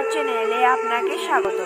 চ্যানেলে আপনাকে স্বাগত।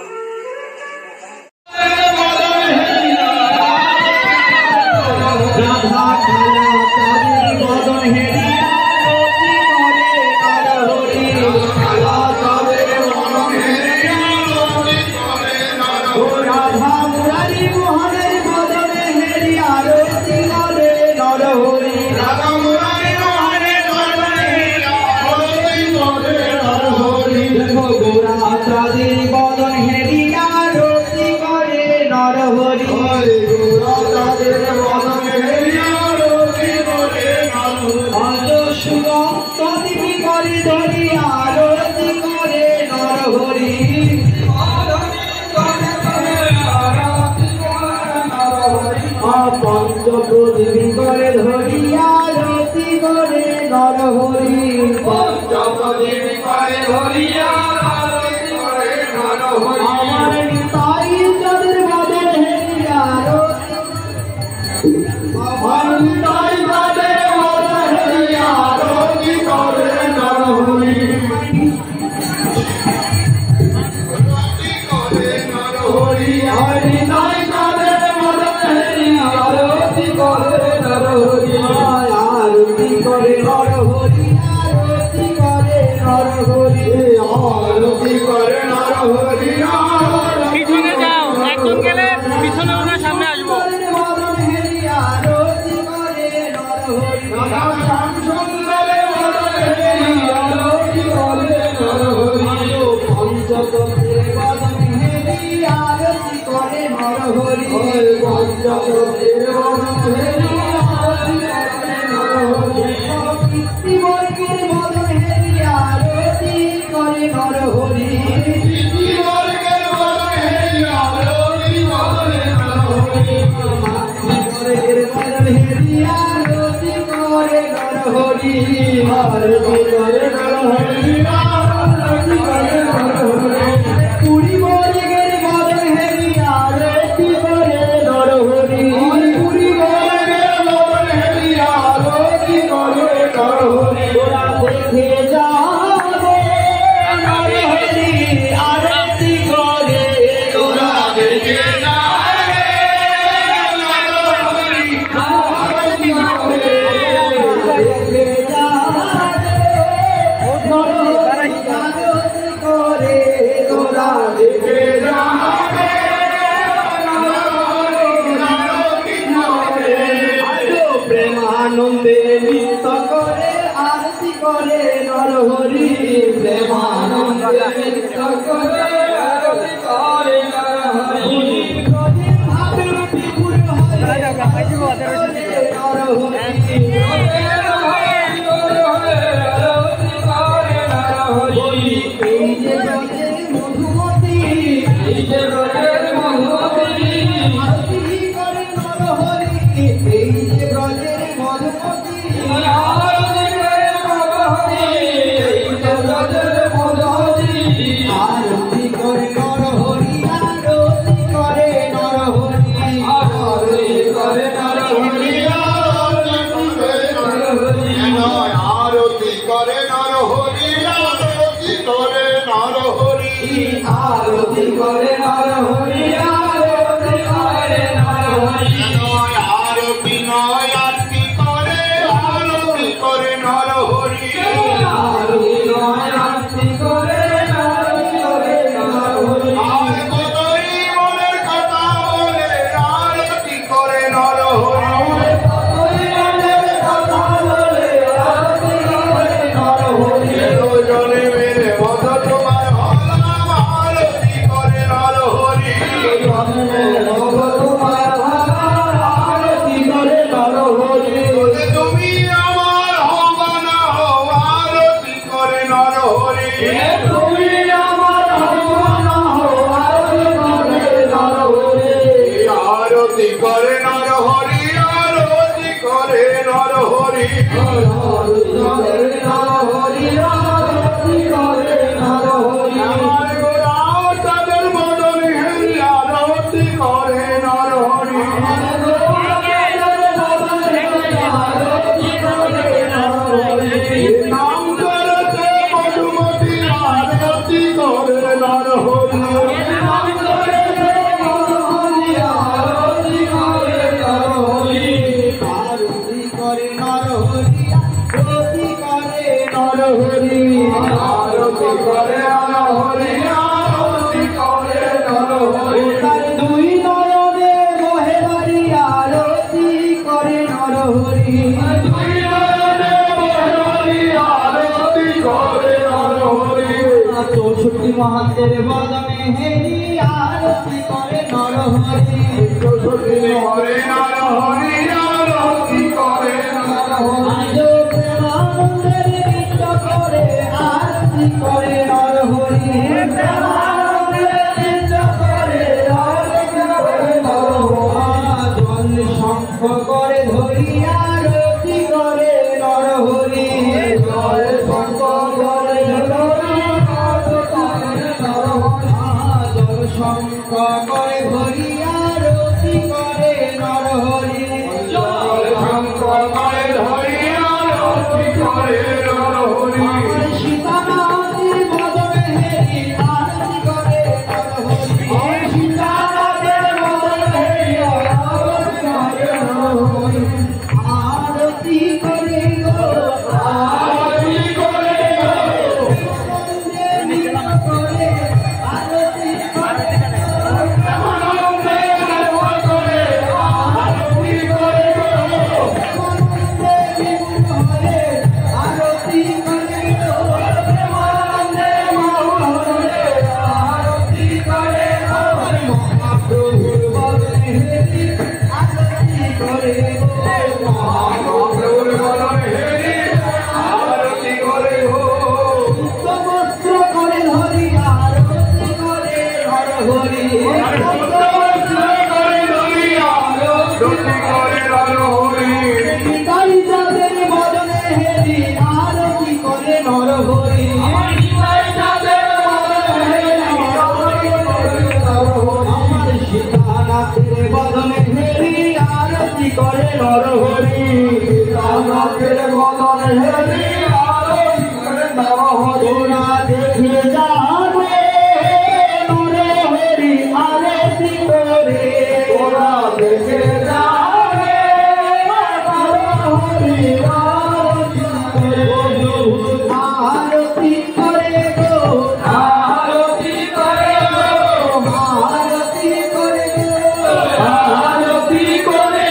পঞ্চপ্রদীপী করে ধরিয়া রতি করে নরহরি, পঞ্চপ্রদীপী করে ধরিয়া রতি করে নরহরি, আমার নিতাই চাঁদের বদন হেরিয়া রতি, আমার নিতাই চাঁদের বদন হেরিয়া রতি করে নরহরি, রতি করে নরহরি, আমার নিতাই চাঁদের বদন হেরিয়া আরতি করে নরহরি, আরতি করে নরহরি, আরতি করে নরহরি, আরতি করে নরহরি। পিছনে যাও, একজন গেলে পিছনে ওনার সামনে আসবো। আরতি করে নরহরি, আরতি করে নরহরি, পঞ্চতন্ত্রের বদন হেরি আরতি করে নরহরি, পঞ্চতন্ত্রের বদন হেরি আরতি করে নরহরি, পিতৃবর্গের বদন হেরি আরতি করে নরহরি, পিতৃবর্গের বদন হেরি আরতি করে নরহরি, মাতৃবর্গের বদন হেরি আরতি করে নরহরি, আরতি করে নরহরি, আরতি করে নরহরি, পুরীবর্গের বদন হেরি আরতি করে নরহরি, পুরীবর্গের বদন হেরি আরতি করে নরহরি, ওরা দেখে যাবে নরহরি আরতি করে, ওরা দেখে যাবে নরহরি আরতি করে, দেখে যাবে নরহরি আরতি করে, ওরা দেখে যাবে নরহরি আরতি করে, প্রেমানন্দে নৃত্য করে আরতি করে নরহরি, প্রেমানন্দে নৃত্য করে আরতি করে নরহরি, ভাবরূপী পুর হয়ে নরহরি, এই যে ব্রজের মধুমতি, এই যে ব্রজের মধুমতি, আরতি করে নরহরি, এই যে ব্রজের মধুমতি, আরতি করে নরহরি, এই যে ব্রজের মধুমতি, আরতি করে নরহরি, আরতি করে নরহরি, আরতি করে নরহরি, আরতি করে নরহরি, আরতি করে নরহরি, আরতি করে নরহরি, আরতি করে নরহরি, আরতি করে নরহরি, আরতি নয় আরতি করে, আরতি করে নরহরি, আরতি নয় আরতি করে, আরতি করে নরহরি, আর কতই মনের কথা বলে আরতি করে নরহরি, কতই মনের কথা বলে আরতি করে নরহরি, জনে মেরে বধ তোমার হলাম আরতি করে নরহরি। নরহরি আরতি করে নরহরি আরতি করে নরহরি তার দুই নয়নে বহে বাড়ি আরতি করে নরহরি দুই নয়নে বহে বাড়ি আরতি করে নরহরি 64 মহান্তের বদনে হেরি আরতি করে নরহরি 64 হরে নরহরি আরতি করে নরহরি প্রেমানন্দের নৃত্য করে আরতি করে নরহরি প্রেমানন্দের নৃত্য করে আরতি করে নরহরি জল শঙ্খ করে ধরি আরতি করে নরহরি জল শঙ্খ করে ধরি জল শঙ্খ করে ধরি আরতি করে নরহরি জল শঙ্খ করে ধরি আরতি করে নরহরি সীতানাথের বদনে হেরি আরতি করে নরহরি সীতানাথের বদনে হেরি আরতি করে নরহরি আরতি করে গো আরতি করে গো করে আরতি করে করে নরহরি রামের বদনে হেরি আরতি করে নরহরি না দেখে যাবে নরহরি আরতি করে ওরা দেখে যাবে নরহরি আরতি করে গো আরতি করে গো আরতি করে গো আরতি করে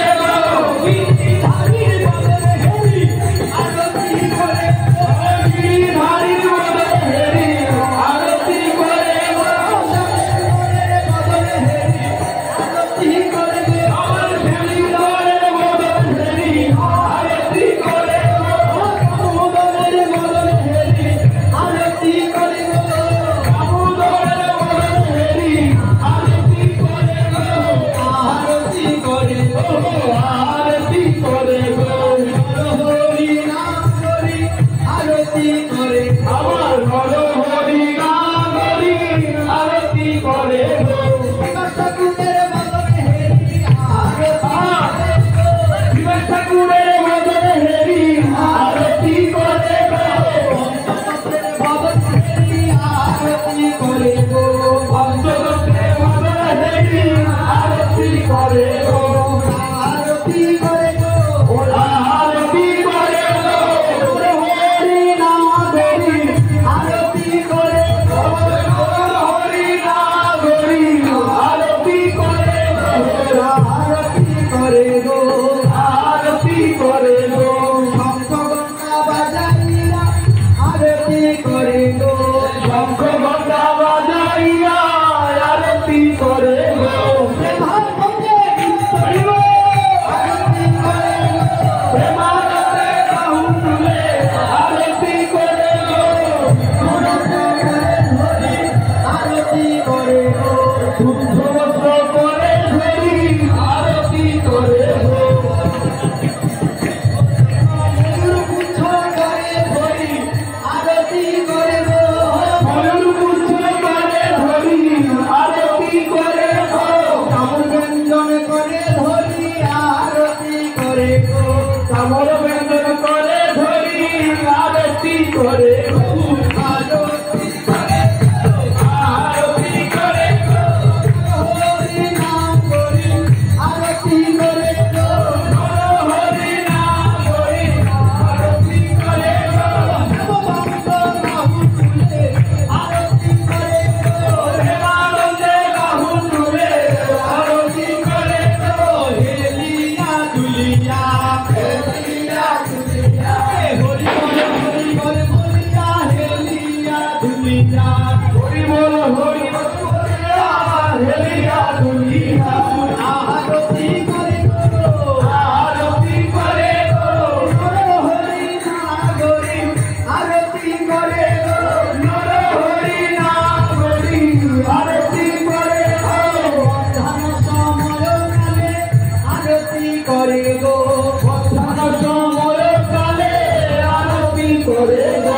করে গো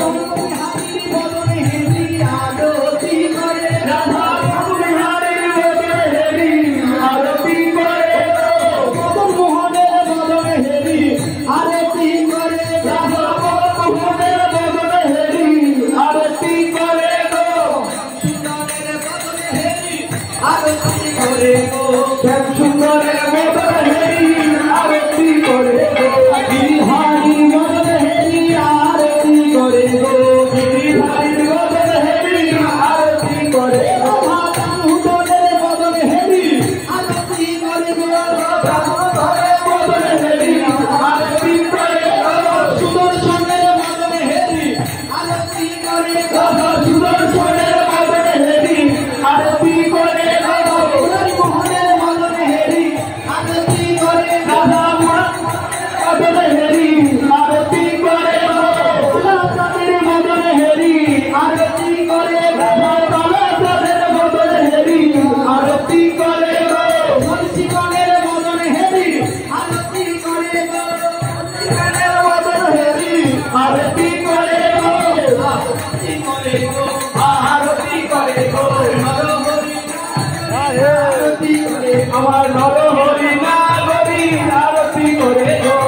বদনে হেরি আরতি করে রাধা বিহারীর বদনে হেরি আরতি করে মদন মোহনের বদনে হেরি আরতি করে রাধা মোহনের বদনে হেরি আরতি করে গো সুন্দরের বদনে হেরি আরতি করে গো শ্যাম সুন্দরের বদনে হেরি আরতি করে গো বিহারী বদনে হেরি আরতি করে গো বিহারীর বদনে হেরি আরতি করে গো সুন্দরের বদনে হেরি আরতি করে গো সুন্দরের বদনে হেরি আরতি করে গো সুদর্শনের বদনে হেরি আরতি করে গো সুদর্শনের বদনে হেরি আরতি করে গো মোহনের বদনে হেরি আরতি করে রাধা বদনে হেরি আরতি করে গো রাধার বদনে হেরি আরতি করে রাধা তালাদের বদনে হেরি আরতি করে গো জীবনের বদনে হেরি আরতি করে গো জীবনের বদনে হেরি আরতি করে গো আরতি করে গো আরতি করে গো নরহরি আরতি করে আমার নরহরি নাগরি আরতি করে গো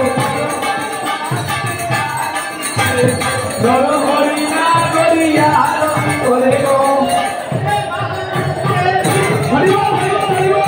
নরহরি নাগরি আরতি করে গো হরি বল হরি বল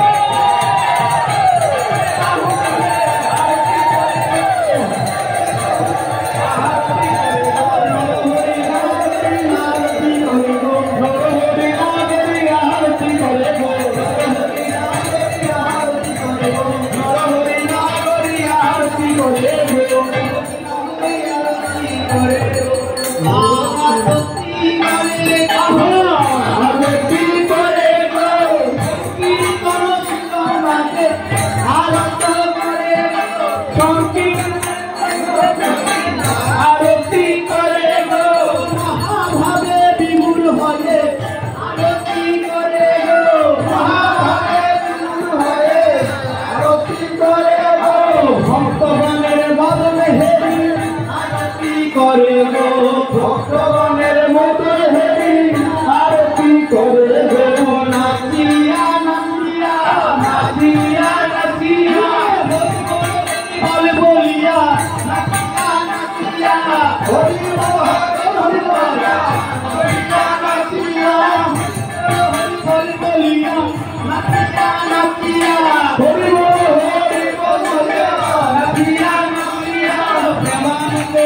আরতি করে গো মহাভাবে বিমূঢ় হয়ে আরতি করে গো মহাভাবে বিমূঢ় হয়ে আরতি করে গো ভক্তগণের বদনে হেরি আরতি করে গো ভক্তগণের বদনে হেরি আরতি করে গো নাচিয়া নাচিয়া নাচিয়া নাচিয়া বল বলিয়া নাচিয়া নাচিয়া হরি বল হরি বল নাচিয়া নাচিয়া বল বলিয়া নাচিয়া নাচিয়া হরি বল বলিয়া নাচিয়া নাচিয়া প্রেমানন্দে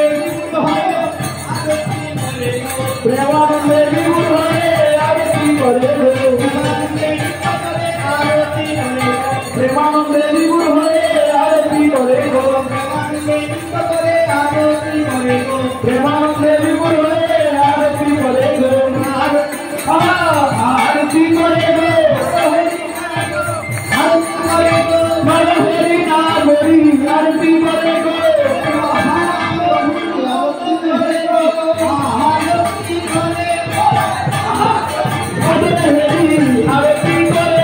বিমূঢ় হয়ে আরতি করে গো প্রেমানন্দে বিমূঢ় হয়ে আরতি করে গো প্রেমানন্দে বিমূঢ় হয়ে আরতি করে গো আরতি করে গো নরহরি নাগরি আরতি করে গো আরতি করে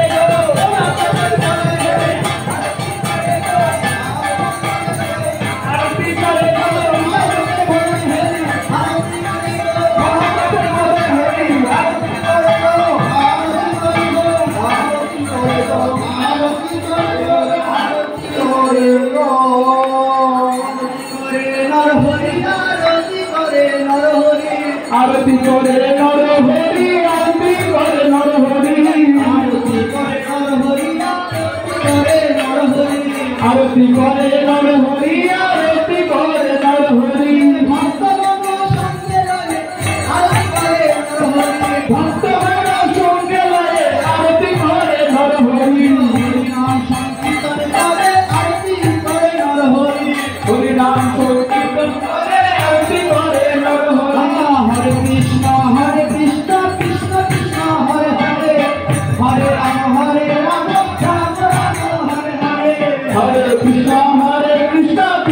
আরতি করে নরহরি আরতি করে নরহরি আরতি করে নরহরি আরতি করে নরহরি আরতি করে নরহরি ভক্তগণ সঙ্গে লাগে আরতি করে নরহরি ভক্তগণ সঙ্গে লাগে আরতি করে নরহরি হরিনাম সংকীর্তন করে আরতি করে নরহরি হরিনাম সংকীর্তন করে আরতি করে নরহরি হরে Krishna Krishna Krishna Hare Hare Hare Ram Ram Ram Ram Hare Hare Hare Krishna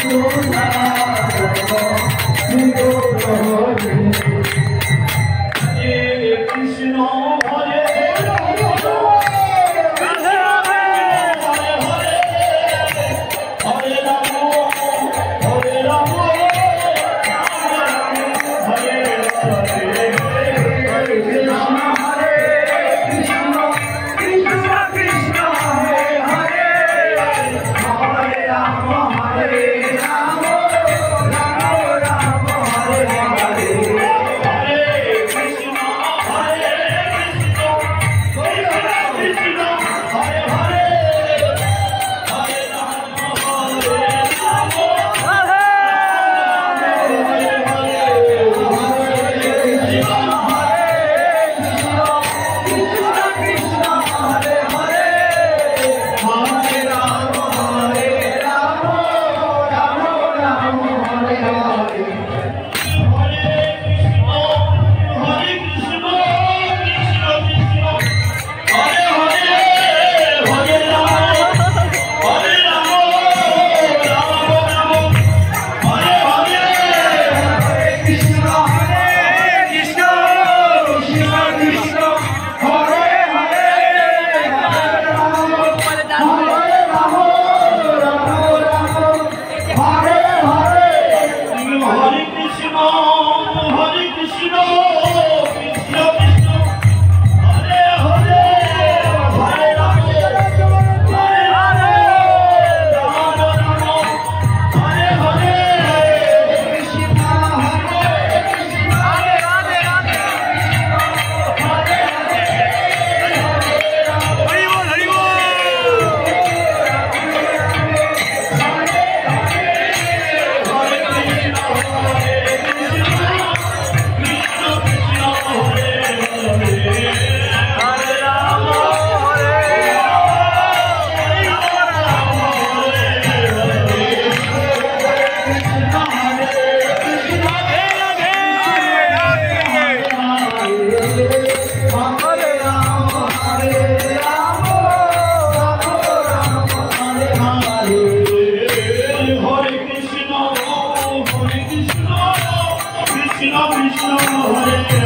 Krishna Krishna Hare